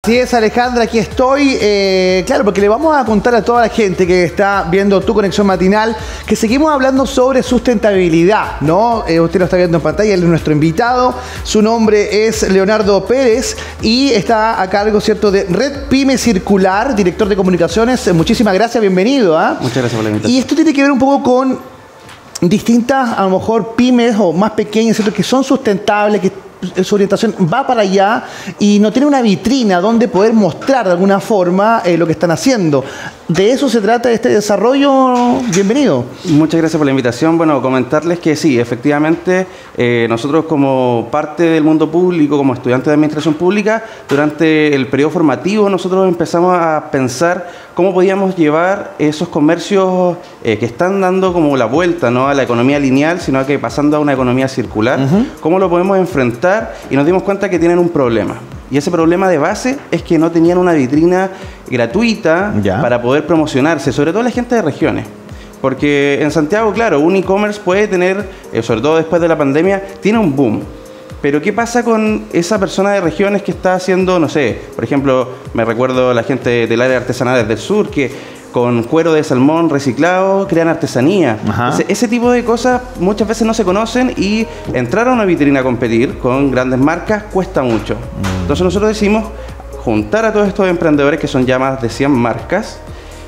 Así es, Alejandra, aquí estoy. Claro, porque le vamos a contar a toda la gente que está viendo Tu Conexión Matinal que seguimos hablando sobre sustentabilidad, ¿no? Usted lo está viendo en pantalla, él es nuestro invitado. Su nombre es Leonardo Pérez y está a cargo, ¿cierto?, de Red Pyme Circular, director de comunicaciones. Muchísimas gracias, bienvenido. Muchas gracias por la invitación. Y esto tiene que ver un poco con distintas, a lo mejor, pymes o más pequeñas, ¿cierto?, que son sustentables, que su orientación va para allá y no tiene una vitrina donde poder mostrar de alguna forma lo que están haciendo. De eso se trata este desarrollo. Bienvenido. Muchas gracias por la invitación. Bueno, comentarles que sí, efectivamente, nosotros como parte del mundo público, como estudiantes de administración pública, durante el periodo formativo nosotros empezamos a pensar cómo podíamos llevar esos comercios que están dando como la vuelta, no a la economía lineal, sino que pasando a una economía circular, cómo lo podemos enfrentar, y nos dimos cuenta que tienen un problema. Y ese problema de base es que no tenían una vitrina gratuita para poder promocionarse, sobre todo la gente de regiones. Porque en Santiago, claro, un e-commerce puede tener, sobre todo después de la pandemia, tiene un boom. Pero ¿qué pasa con esa persona de regiones que está haciendo, no sé, por ejemplo, me recuerdo la gente del área artesanal del sur, que con cuero de salmón reciclado crean artesanía? Entonces, ese tipo de cosas muchas veces no se conocen y entrar a una vitrina a competir con grandes marcas cuesta mucho. Entonces nosotros decidimos juntar a todos estos emprendedores, que son ya más de 100 marcas,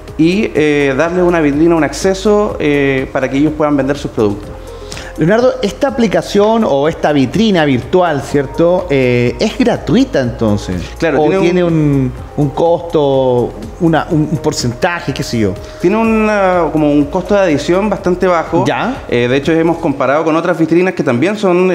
y darle una vitrina, un acceso para que ellos puedan vender sus productos. Leonardo, esta aplicación o esta vitrina virtual, ¿cierto?, ¿es gratuita entonces? Claro. ¿O tiene un costo, un porcentaje, qué sé yo? Tiene como un costo de adición bastante bajo. ¿Ya? De hecho, hemos comparado con otras vitrinas que también son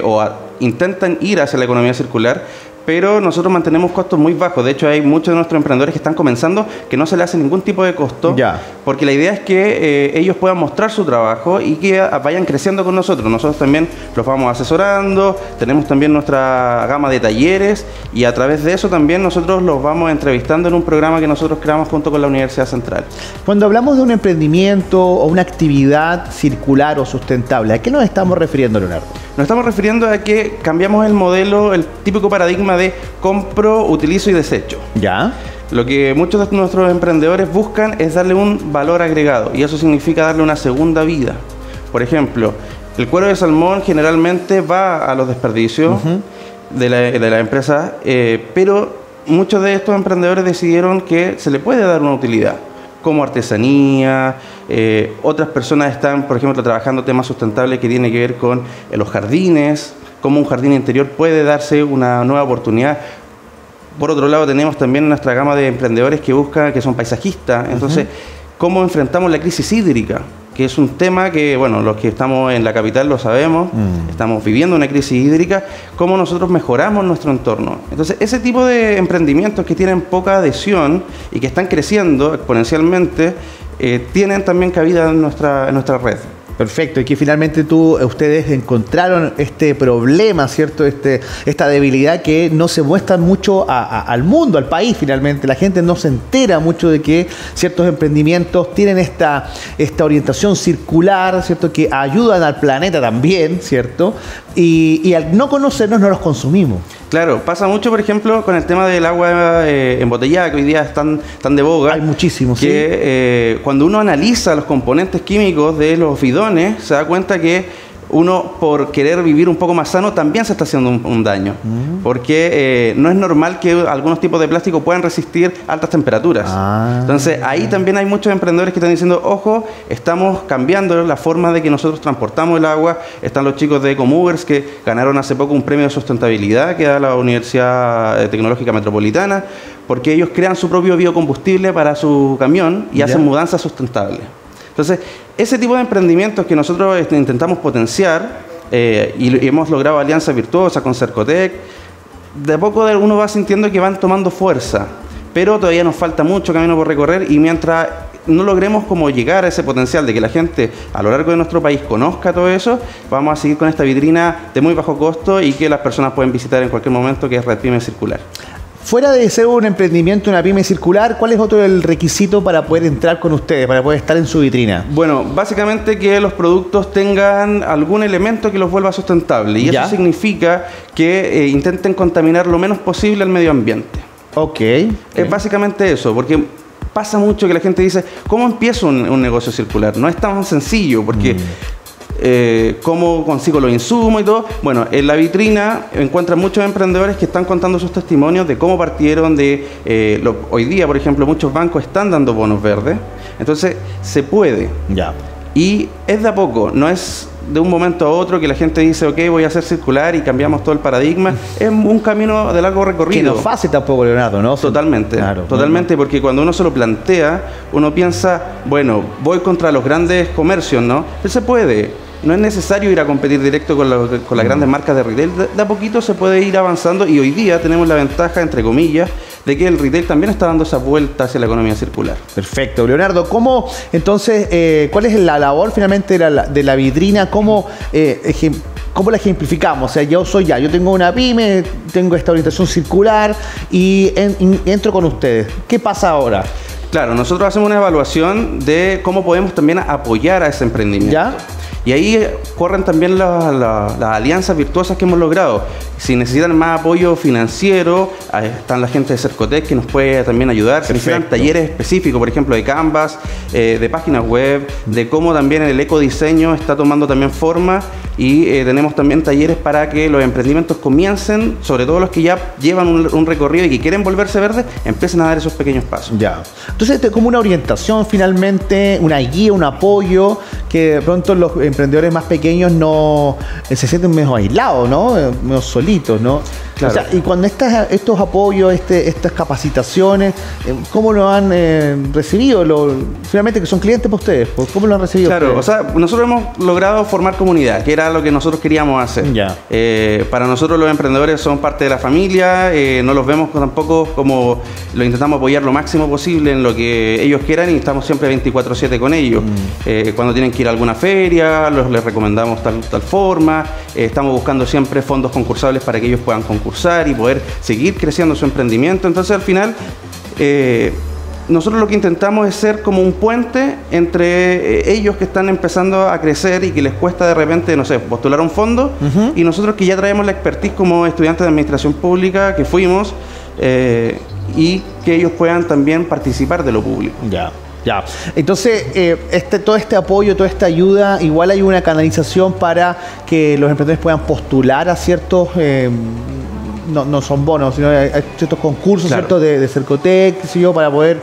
intentan ir hacia la economía circular, pero nosotros mantenemos costos muy bajos. De hecho, hay muchos de nuestros emprendedores que están comenzando que no se le hace ningún tipo de costo, porque la idea es que ellos puedan mostrar su trabajo y que vayan creciendo con nosotros. Nosotros también los vamos asesorando, tenemos también nuestra gama de talleres y a través de eso también nosotros los vamos entrevistando en un programa que nosotros creamos junto con la Universidad Central. Cuando hablamos de un emprendimiento o una actividad circular o sustentable, ¿a qué nos estamos refiriendo, Leonardo? Nos estamos refiriendo a que cambiamos el modelo, el típico paradigma de compro, utilizo y desecho. ¿Ya? Lo que muchos de nuestros emprendedores buscan es darle un valor agregado, y eso significa darle una segunda vida. Por ejemplo, el cuero de salmón generalmente va a los desperdicios de la empresa, pero muchos de estos emprendedores decidieron que se le puede dar una utilidad, como artesanía. Otras personas están, por ejemplo, trabajando temas sustentables que tienen que ver con los jardines, cómo un jardín interior puede darse una nueva oportunidad. Por otro lado, tenemos también nuestra gama de emprendedores que son paisajistas. Entonces, ¿cómo enfrentamos la crisis hídrica? Que es un tema que, bueno, los que estamos en la capital lo sabemos, estamos viviendo una crisis hídrica, cómo nosotros mejoramos nuestro entorno. Entonces, ese tipo de emprendimientos que tienen poca adhesión y que están creciendo exponencialmente, tienen también cabida en nuestra red. Perfecto, y que finalmente ustedes encontraron este problema, ¿cierto? Esta debilidad que no se muestra mucho al mundo, al país finalmente. La gente no se entera mucho de que ciertos emprendimientos tienen esta orientación circular, ¿cierto? Que ayudan al planeta también, ¿cierto? Y al no conocernos no los consumimos. Claro, pasa mucho, por ejemplo, con el tema del agua embotellada, que hoy día están de boga. Hay muchísimos, que cuando uno analiza los componentes químicos de los bidones, se da cuenta que uno, por querer vivir un poco más sano, también se está haciendo un daño. Porque no es normal que algunos tipos de plástico puedan resistir altas temperaturas. Entonces, ahí también hay muchos emprendedores que están diciendo, ojo, estamos cambiando la forma de que nosotros transportamos el agua. Están los chicos de Ecomovers que ganaron hace poco un premio de sustentabilidad que da la Universidad Tecnológica Metropolitana, porque ellos crean su propio biocombustible para su camión y hacen mudanzas sustentables. Entonces, ese tipo de emprendimientos que nosotros intentamos potenciar y hemos logrado alianzas virtuosas con Cercotec, de a poco uno va sintiendo que van tomando fuerza, pero todavía nos falta mucho camino por recorrer, y mientras no logremos como llegar a ese potencial de que la gente a lo largo de nuestro país conozca todo eso, vamos a seguir con esta vitrina de muy bajo costo y que las personas pueden visitar en cualquier momento, que es Red Pyme Circular. Fuera de ser un emprendimiento, una pyme circular, ¿cuál es otro el requisito para poder entrar con ustedes, para poder estar en su vitrina? Bueno, básicamente que los productos tengan algún elemento que los vuelva sustentables. Y eso significa que intenten contaminar lo menos posible el medio ambiente. Ok. Es básicamente eso, porque pasa mucho que la gente dice, ¿cómo empiezo un negocio circular? No es tan sencillo, porque cómo consigo los insumos y todo. Bueno, en la vitrina encuentran muchos emprendedores que están contando sus testimonios de cómo partieron, hoy día, por ejemplo, muchos bancos están dando bonos verdes, entonces se puede. Ya. Y es de a poco, no es de un momento a otro que la gente dice, ok, voy a hacer circular y cambiamos todo el paradigma. Es un camino de largo recorrido. Que no es fácil tampoco, Leonardo, ¿no? Totalmente, claro, totalmente, porque cuando uno se lo plantea, uno piensa, bueno, voy contra los grandes comercios, ¿no? Pero se puede. No es necesario ir a competir directo con las grandes marcas de retail. De a poquito se puede ir avanzando y hoy día tenemos la ventaja, entre comillas, de que el retail también está dando esa vuelta hacia la economía circular. Perfecto. Leonardo, ¿cómo entonces, cuál es la labor finalmente de la vitrina? ¿Cómo la ejemplificamos? O sea, yo tengo una pyme, tengo esta orientación circular y entro con ustedes. ¿Qué pasa ahora? Claro, nosotros hacemos una evaluación de cómo podemos también apoyar a ese emprendimiento. ¿Ya? Y ahí corren también las alianzas virtuosas que hemos logrado. Si necesitan más apoyo financiero, están la gente de Cercotec que nos puede también ayudar. Si necesitan talleres específicos, por ejemplo, de Canvas, de páginas web, de cómo también el ecodiseño está tomando también forma. Y tenemos también talleres para que los emprendimientos comiencen, sobre todo los que ya llevan un recorrido y que quieren volverse verdes, empiecen a dar esos pequeños pasos. Ya. Entonces, esto es como una orientación finalmente, una guía, un apoyo, que de pronto los emprendedores más pequeños no se sienten medio aislados, ¿no? Medio solitos, ¿no? Claro. O sea, y cuando estos apoyos, estas capacitaciones, ¿cómo lo han recibido? Finalmente, que son clientes para ustedes, ¿cómo lo han recibido? Claro, ustedes? o sea, nosotros hemos logrado formar comunidad, que era lo que nosotros queríamos hacer. Ya. Para nosotros los emprendedores son parte de la familia, no los vemos tampoco como lo intentamos apoyar lo máximo posible en lo que ellos quieran y estamos siempre 24/7 con ellos. Cuando tienen que ir a alguna feria, les recomendamos tal forma, estamos buscando siempre fondos concursables para que ellos puedan concursar y poder seguir creciendo su emprendimiento. Entonces, al final, nosotros lo que intentamos es ser como un puente entre ellos que están empezando a crecer y que les cuesta de repente, no sé, postular un fondo, y nosotros que ya traemos la expertise como estudiantes de administración pública que fuimos, y que ellos puedan también participar de lo público. Ya. Ya, entonces todo este apoyo, toda esta ayuda, igual hay una canalización para que los emprendedores puedan postular a ciertos, no son bonos, sino hay ciertos concursos, claro, ¿cierto? De Cercotec, qué sé yo, para poder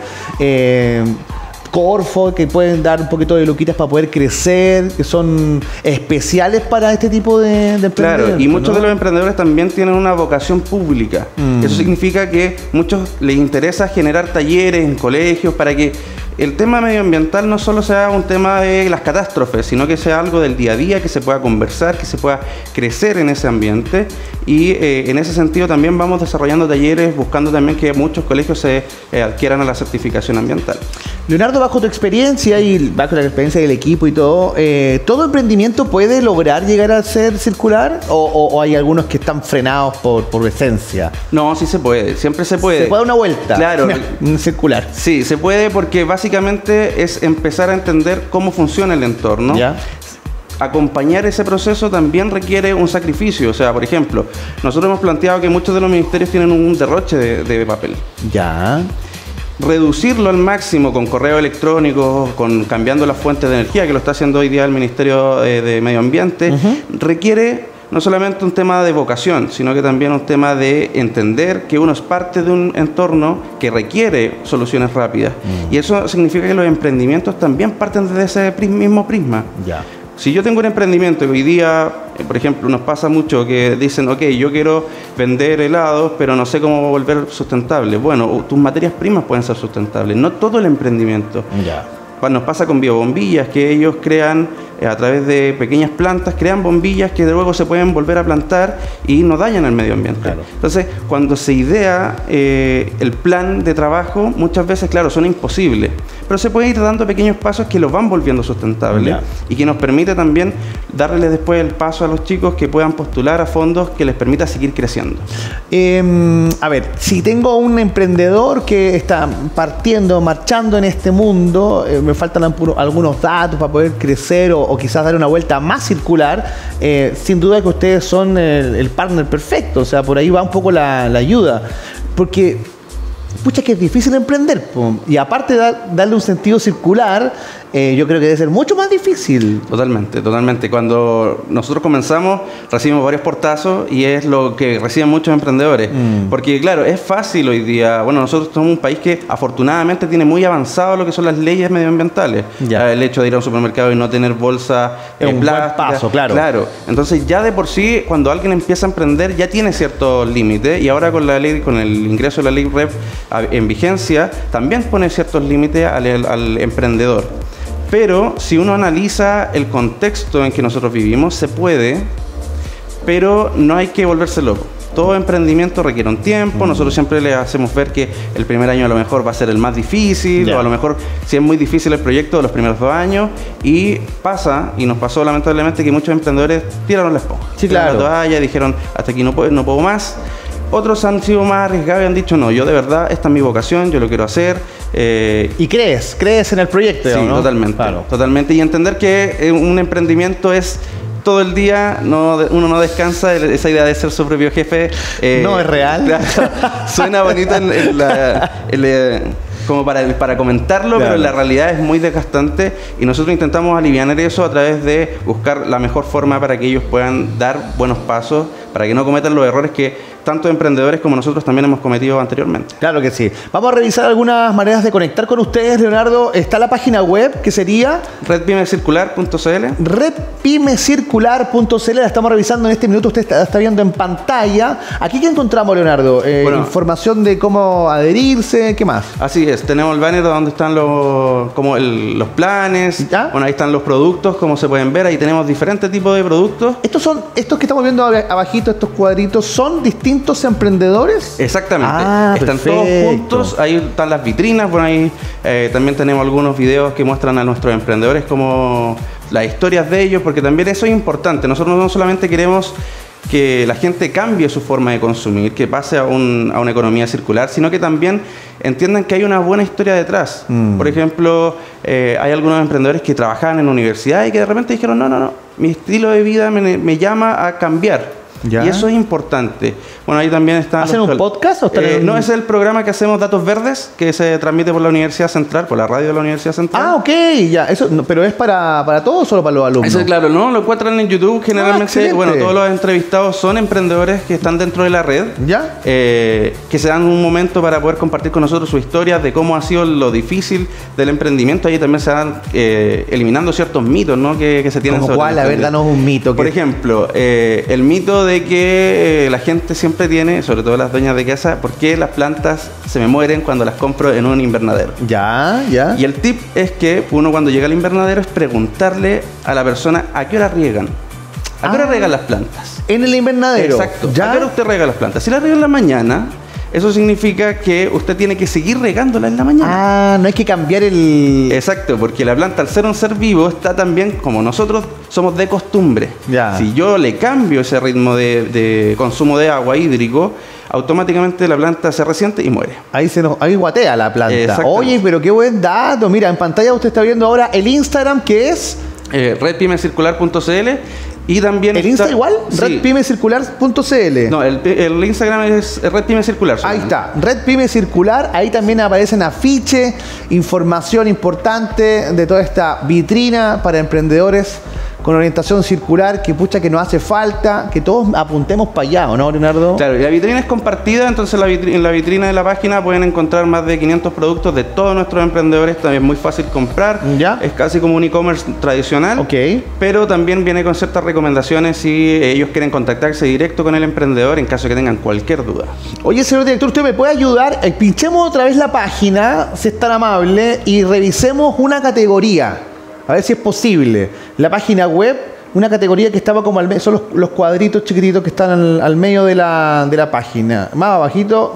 Corfo, que pueden dar un poquito de luquitas para poder crecer, que son especiales para este tipo de emprendedores. Claro, y muchos de los emprendedores también tienen una vocación pública. Eso significa que muchos les interesa generar talleres en colegios para que el tema medioambiental no solo sea un tema de las catástrofes, sino que sea algo del día a día, que se pueda conversar, que se pueda crecer en ese ambiente. Y en ese sentido también vamos desarrollando talleres, buscando también que muchos colegios se adquieran a la certificación ambiental. Leonardo, bajo tu experiencia y bajo la experiencia del equipo y todo, ¿todo emprendimiento puede lograr llegar a ser circular? ¿O hay algunos que están frenados por esencia? No, sí se puede, siempre se puede. ¿Se puede dar una vuelta? Claro. Circular. Sí, se puede porque básicamente es empezar a entender cómo funciona el entorno. ¿Ya? Acompañar ese proceso también requiere un sacrificio. O sea, por ejemplo, nosotros hemos planteado que muchos de los ministerios tienen un derroche de papel. Ya. Reducirlo al máximo con correo electrónico, cambiando las fuentes de energía, que lo está haciendo hoy día el Ministerio de Medio Ambiente, requiere no solamente un tema de vocación, sino que también un tema de entender que uno es parte de un entorno que requiere soluciones rápidas. Y eso significa que los emprendimientos también parten de ese mismo prisma. Ya. Si yo tengo un emprendimiento que hoy día, por ejemplo, nos pasa mucho que dicen, ok, yo quiero vender helados, pero no sé cómo volver sustentable. Bueno, tus materias primas pueden ser sustentables, no todo el emprendimiento. Ya. Nos pasa con biobombillas, que ellos crean a través de pequeñas plantas, crean bombillas que luego se pueden volver a plantar y no dañan el medio ambiente. Claro. Entonces, cuando se idea el plan de trabajo, muchas veces, claro, son imposibles, pero se puede ir dando pequeños pasos que los van volviendo sustentables y que nos permite también darles después el paso a los chicos que puedan postular a fondos que les permita seguir creciendo. A ver, si tengo un emprendedor que está marchando en este mundo, me faltan algunos datos para poder crecer o quizás dar una vuelta más circular, sin duda que ustedes son el partner perfecto, o sea, por ahí va un poco la ayuda, porque pucha que es difícil emprender, po. Y aparte de darle un sentido circular, yo creo que debe ser mucho más difícil. Totalmente, totalmente. Cuando nosotros comenzamos, recibimos varios portazos y es lo que reciben muchos emprendedores. Porque claro, es fácil hoy día. Bueno, nosotros somos un país que afortunadamente tiene muy avanzado lo que son las leyes medioambientales. Ya. El hecho de ir a un supermercado y no tener bolsa es un buen paso, claro. Claro. Entonces ya de por sí, cuando alguien empieza a emprender, ya tiene ciertos límites. Y ahora con la ley, con el ingreso de la ley REP en vigencia, también pone ciertos límites al emprendedor. Pero si uno analiza el contexto en que nosotros vivimos, se puede, pero no hay que volverse loco. Todo emprendimiento requiere un tiempo. Nosotros siempre le hacemos ver que el primer año a lo mejor va a ser el más difícil, o a lo mejor si es muy difícil el proyecto de los primeros 2 años. Y pasa, y nos pasó lamentablemente, que muchos emprendedores tiraron la esponja. Sí, claro. Tiraron la toalla, dijeron hasta aquí no puedo más. Otros han sido más arriesgados y han dicho no, yo de verdad, esta es mi vocación, yo lo quiero hacer. ¿Y crees en el proyecto? Sí, ¿no? Totalmente, claro. Totalmente. Y entender que un emprendimiento es todo el día, uno no descansa, esa idea de ser su propio jefe. No es real. Suena bonito como para comentarlo, claro. Pero la realidad es muy desgastante y nosotros intentamos aliviar eso a través de buscar la mejor forma para que ellos puedan dar buenos pasos, para que no cometan los errores que tanto emprendedores como nosotros también hemos cometido anteriormente. Claro que sí. Vamos a revisar algunas maneras de conectar con ustedes, Leonardo. Está la página web, que sería redpymecircular.cl. Redpymecircular.cl, la estamos revisando en este minuto, usted está viendo en pantalla. ¿Aquí qué encontramos, Leonardo? Información de cómo adherirse, ¿qué más? Así es, tenemos el banner donde están los planes. ¿Ya? Bueno, ahí están los productos, como se pueden ver, ahí tenemos diferentes tipos de productos. Estos que estamos viendo abajito, estos cuadritos, ¿son distintos emprendedores? Exactamente. Están todos juntos, ahí están las vitrinas, bueno, ahí también tenemos algunos videos que muestran a nuestros emprendedores como las historias de ellos, porque también eso es importante. Nosotros no solamente queremos que la gente cambie su forma de consumir, que pase a una economía circular, sino que también entiendan que hay una buena historia detrás. Por ejemplo, hay algunos emprendedores que trabajaban en universidad y que de repente dijeron, no, mi estilo de vida me llama a cambiar. ¿Ya? Y eso es importante. Bueno, ahí también está... ¿Hacen un podcast o están No, es el programa que hacemos Datos Verdes, que se transmite por la Universidad Central, por la radio de la Universidad Central. Ah, ok, ya. Eso, pero ¿es para todos o solo para los alumnos? Eso, claro, no, lo encuentran en YouTube. Generalmente, todos los entrevistados son emprendedores que están dentro de la red. ¿Ya? Que se dan un momento para poder compartir con nosotros su historia de cómo ha sido lo difícil del emprendimiento. Ahí también se van eliminando ciertos mitos, ¿no? que se tienen sobre ¿cuál? A ver, danos un mito. Por ejemplo, el mito de que la gente siempre tiene, sobre todo las dueñas de casa, ¿por qué las plantas se me mueren cuando las compro en un invernadero? Ya. Y el tip es que uno cuando llega al invernadero es preguntarle a la persona a qué hora riegan. ¿A qué hora riegan las plantas? En el invernadero. Exacto. ¿Ya? ¿A qué hora usted riega las plantas? Si las riega en la mañana, eso significa que usted tiene que seguir regándola en la mañana. No hay que cambiar el... Exacto, porque la planta, al ser un ser vivo, está también como nosotros somos de costumbre. Ya. Si yo le cambio ese ritmo de consumo de agua hídrico, automáticamente la planta se resiente y muere. Ahí guatea la planta. Oye, pero qué buen dato. Mira, en pantalla usted está viendo ahora el Instagram, que es... redpymecircular.cl. Y también ¿El Insta igual? Sí. Redpymecircular.cl. No, el Instagram es redpymecircular. Ahí está, redpymecircular. Ahí también aparecen afiches, información importante de toda esta vitrina para emprendedores con orientación circular, que pucha que nos hace falta, que todos apuntemos para allá, ¿o no, Leonardo? Claro, y la vitrina es compartida, entonces en la vitrina de la página pueden encontrar más de 500 productos de todos nuestros emprendedores, también es muy fácil comprar. ¿Ya? Es casi como un e-commerce tradicional, pero también viene con ciertas recomendaciones si ellos quieren contactarse directo con el emprendedor en caso de que tengan cualquier duda. Oye, señor director, ¿usted me puede ayudar? Pinchemos otra vez la página, si es tan amable, y revisemos una categoría. A ver si es posible. La página web, una categoría que estaba como al medio, son los cuadritos chiquititos que están al medio de la página. Más abajito.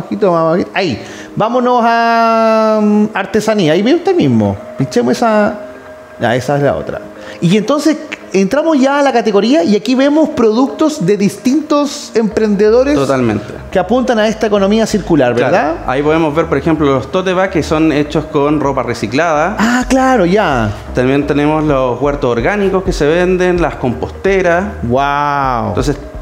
Ahí. Vámonos a artesanía. Ahí ve usted mismo. Pinchemos esa. Esa es la otra. Y entonces entramos ya a la categoría y aquí vemos productos de distintos emprendedores. Totalmente. Que apuntan a esta economía circular, ¿verdad? Claro. Ahí podemos ver, por ejemplo, los tote bag que son hechos con ropa reciclada. Ah, claro, ya. También tenemos los huertos orgánicos que se venden, las composteras. ¡Wow! Entonces,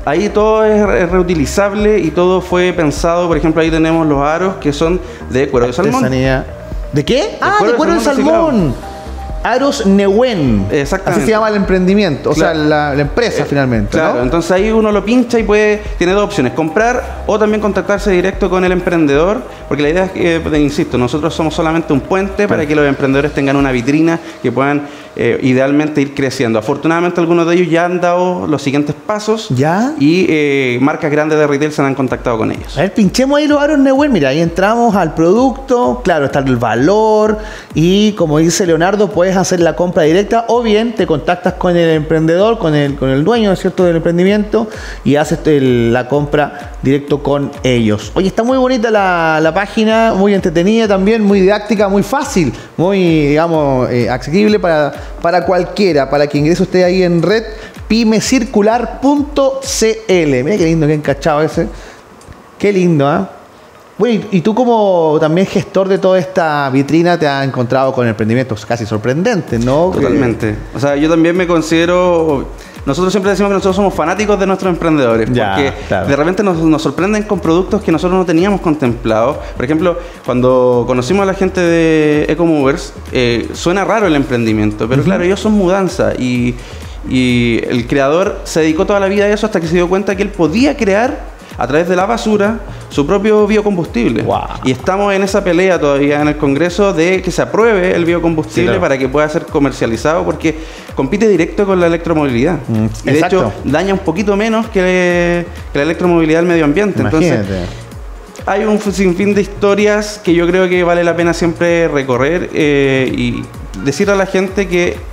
ahí todo es reutilizable y todo fue pensado. Por ejemplo, ahí tenemos los aros que son de cuero de salmón. ¿De qué? De cuero de salmón. Aros Nehuen. Exactamente. Así se llama el emprendimiento, o sea, la empresa finalmente. Claro, ¿no? Entonces ahí uno lo pincha y tiene dos opciones: comprar o también contactarse directo con el emprendedor, porque la idea es que, insisto, nosotros somos solamente un puente para que los emprendedores tengan una vitrina que puedan idealmente ir creciendo. Afortunadamente algunos de ellos ya han dado los siguientes pasos. ¿Ya? Y marcas grandes de retail se han contactado con ellos. A ver, pinchemos ahí los aros Nehuen. Mira, ahí entramos al producto, claro, está el valor y como dice Leonardo, puedes hacer la compra directa o bien te contactas con el emprendedor, con el dueño, ¿no es cierto?, del emprendimiento y haces la compra directo con ellos. Oye, está muy bonita la página, muy entretenida también, muy didáctica, muy fácil, muy, digamos, asequible para cualquiera, para que ingrese usted ahí en red pymecircular.cl. Mira qué lindo, qué encachado ese. Qué lindo, ¿ah? Bueno, y tú como también gestor de toda esta vitrina te has encontrado con emprendimientos casi sorprendentes, ¿no? Totalmente. O sea, yo también me considero... Nosotros siempre decimos que nosotros somos fanáticos de nuestros emprendedores, porque de repente nos sorprenden con productos que nosotros no teníamos contemplados. Por ejemplo, cuando conocimos a la gente de Ecomovers, suena raro el emprendimiento, pero claro, ellos son mudanza y el creador se dedicó toda la vida a eso hasta que se dio cuenta que él podía crear a través de la basura su propio biocombustible. Wow. Y estamos en esa pelea todavía en el Congreso de que se apruebe el biocombustible para que pueda ser comercializado, porque compite directo con la electromovilidad. Y de hecho daña un poquito menos que la electromovilidad del medio ambiente. Imagínate. Entonces, hay un sinfín de historias que yo creo que vale la pena siempre recorrer y decirle a la gente que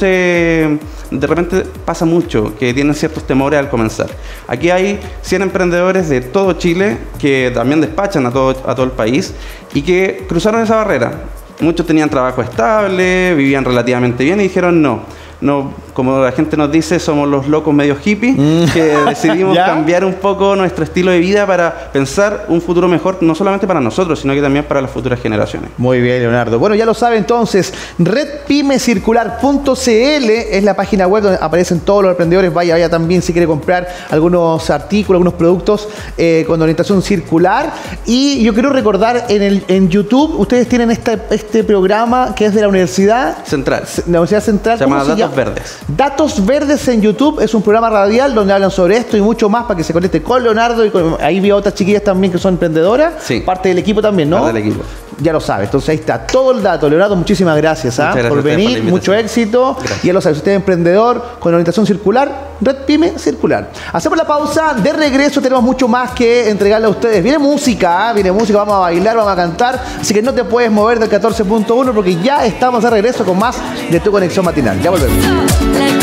de repente pasa mucho que tienen ciertos temores al comenzar. Aquí hay 100 emprendedores de todo Chile que también despachan a todo el país y que cruzaron esa barrera. Muchos tenían trabajo estable, vivían relativamente bien y dijeron no, como la gente nos dice, somos los locos medio hippies que decidimos cambiar un poco nuestro estilo de vida para pensar un futuro mejor, no solamente para nosotros, sino que también para las futuras generaciones. Muy bien, Leonardo. Bueno, ya lo sabe entonces, redpymecircular.cl es la página web donde aparecen todos los emprendedores. Vaya también si quiere comprar algunos artículos, algunos productos con orientación circular. Y yo quiero recordar, en YouTube, ustedes tienen este programa que es de la Universidad Central. La Universidad Central. Se llama Datos Verdes. Datos Verdes en YouTube es un programa radial donde hablan sobre esto y mucho más para que se conecte con Leonardo y ahí vi a otras chiquillas también que son emprendedoras. Sí. Parte del equipo también, ¿no? Parte del equipo. Ya lo sabe. Entonces ahí está todo el dato. Leonardo, muchísimas gracias, por venir. Mucho éxito. Gracias. Ya lo sabe. Si usted es emprendedor con orientación circular, Red Pyme Circular. Hacemos la pausa. De regreso tenemos mucho más que entregarle a ustedes. Viene música, vamos a bailar, vamos a cantar. Así que no te puedes mover del 14.1 porque ya estamos de regreso con más de Tu Conexión Matinal. Ya volvemos.